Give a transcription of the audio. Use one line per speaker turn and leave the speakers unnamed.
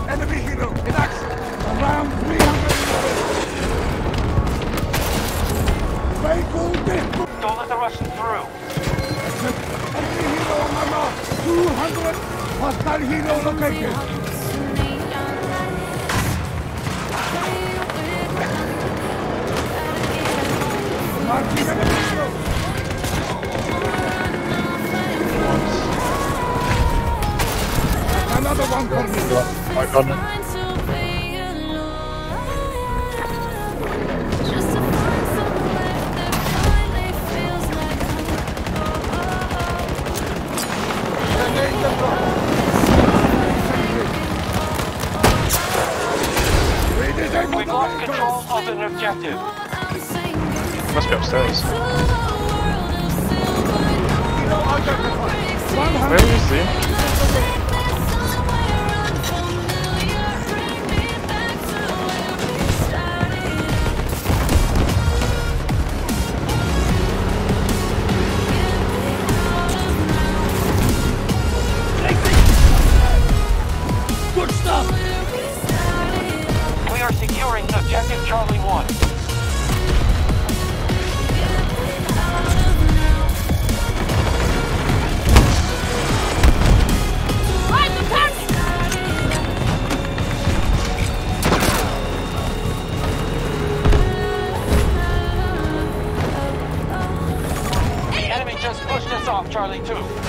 Enemy helo in action. Around 300 meters. Vehicle dead.
Don't let the Russians through.
Enemy helo on my mark. 200. Hostile helo located. Marking enemy helo. Another one for me.
I got it.
We've lost control of an objective.
Must be upstairs. Where is he?
Good stuff.
We are securing objective Charlie 1. The enemy just pushed us off Charlie 2.